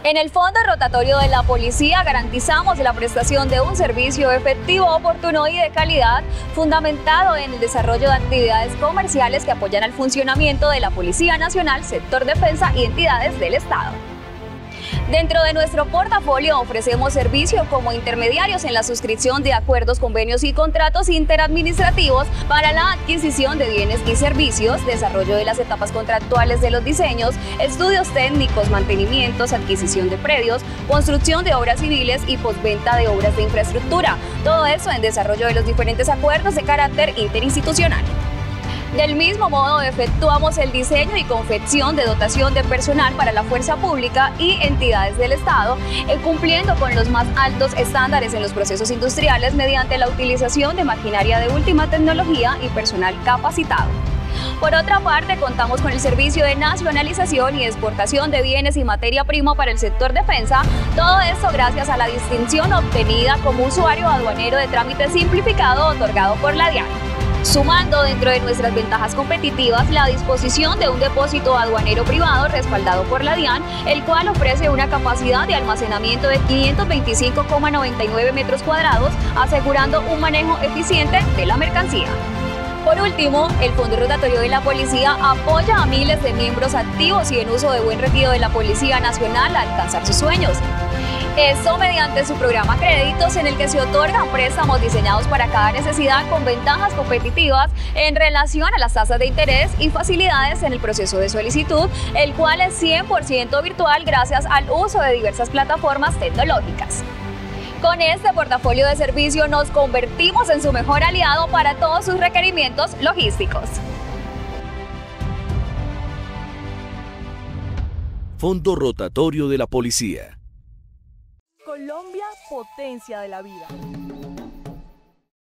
En el Fondo Rotatorio de la Policía garantizamos la prestación de un servicio efectivo, oportuno y de calidad, fundamentado en el desarrollo de actividades comerciales que apoyan al funcionamiento de la Policía Nacional, sector defensa y entidades del Estado. Dentro de nuestro portafolio ofrecemos servicio como intermediarios en la suscripción de acuerdos, convenios y contratos interadministrativos para la adquisición de bienes y servicios, desarrollo de las etapas contractuales de los diseños, estudios técnicos, mantenimientos, adquisición de predios, construcción de obras civiles y postventa de obras de infraestructura. Todo eso en desarrollo de los diferentes acuerdos de carácter interinstitucional. Del mismo modo, efectuamos el diseño y confección de dotación de personal para la fuerza pública y entidades del Estado, cumpliendo con los más altos estándares en los procesos industriales mediante la utilización de maquinaria de última tecnología y personal capacitado. Por otra parte, contamos con el servicio de nacionalización y exportación de bienes y materia prima para el sector defensa, todo esto gracias a la distinción obtenida como usuario aduanero de trámite simplificado otorgado por la DIAN. Sumando dentro de nuestras ventajas competitivas la disposición de un depósito aduanero privado respaldado por la DIAN, el cual ofrece una capacidad de almacenamiento de 525,99 metros cuadrados, asegurando un manejo eficiente de la mercancía. Por último, el Fondo Rotatorio de la Policía apoya a miles de miembros activos y en uso de buen retiro de la Policía Nacional a alcanzar sus sueños. Esto mediante su programa Créditos, en el que se otorgan préstamos diseñados para cada necesidad con ventajas competitivas en relación a las tasas de interés y facilidades en el proceso de solicitud, el cual es 100% virtual gracias al uso de diversas plataformas tecnológicas. Con este portafolio de servicio nos convertimos en su mejor aliado para todos sus requerimientos logísticos. Fondo Rotatorio de la Policía. Colombia, potencia de la vida.